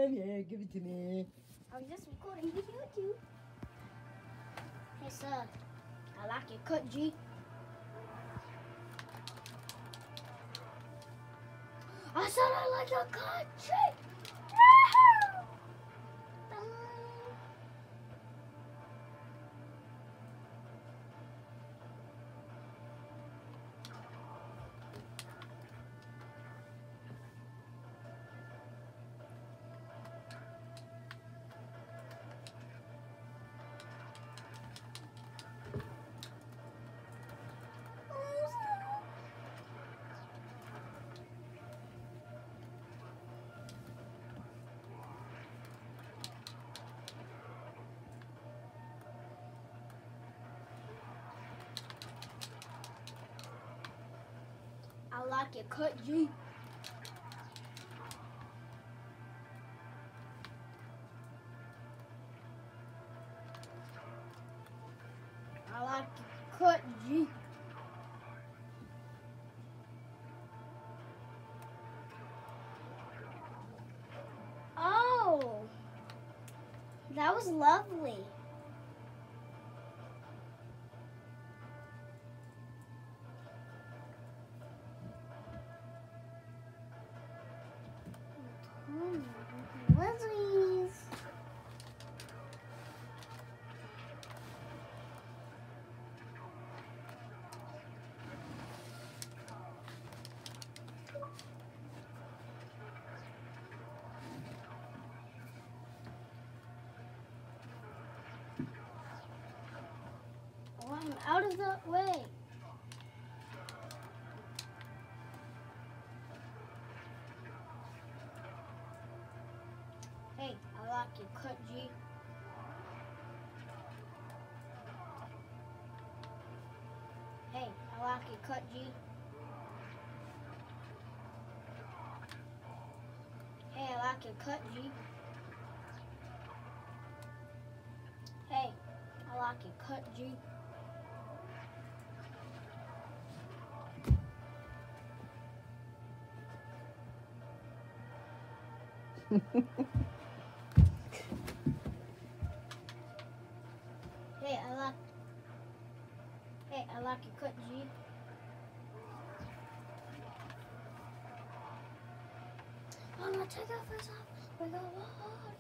Come here, give it to me. I'm just recording the YouTube. Hey, sir. I like your cut, G. I said I like your cut, G. I like your cut, G. I like your cut, G. Oh, that was lovely. Lizzie's. Oh, I'm out of the way. Hey, I like your cut, G. Hey, I like your cut, G. Hey, I like your cut, G. Hey, I like your cut, G. Hey, I like your cut, G. I'm gonna take our face off. We go,